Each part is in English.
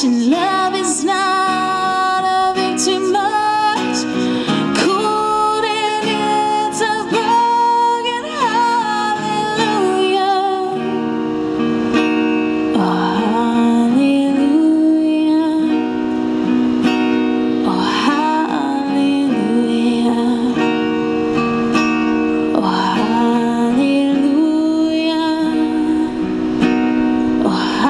watching love is not a bit too much. Cold and it's a broken hallelujah. Oh, hallelujah. Oh, hallelujah. Oh, hallelujah. Oh,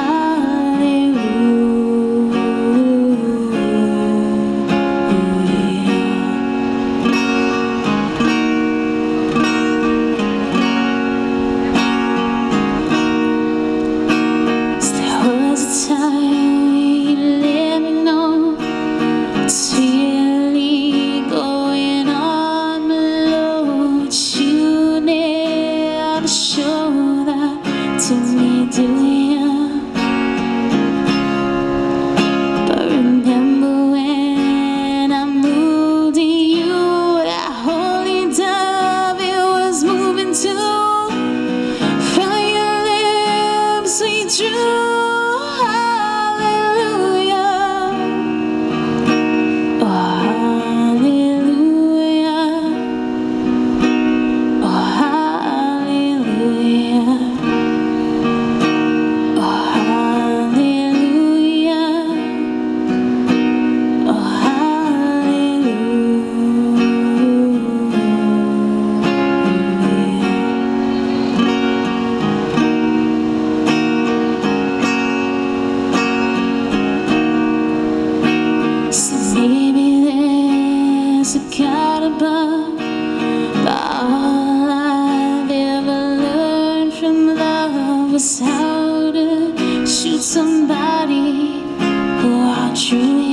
to me, do you? But remember when I moved to you, that holy dove it was moving too. From your lips we drew hallelujah. Oh, hallelujah. Oh, hallelujah. Maybe there's a God above, but all I've ever learned from love was how to shoot somebody who are truly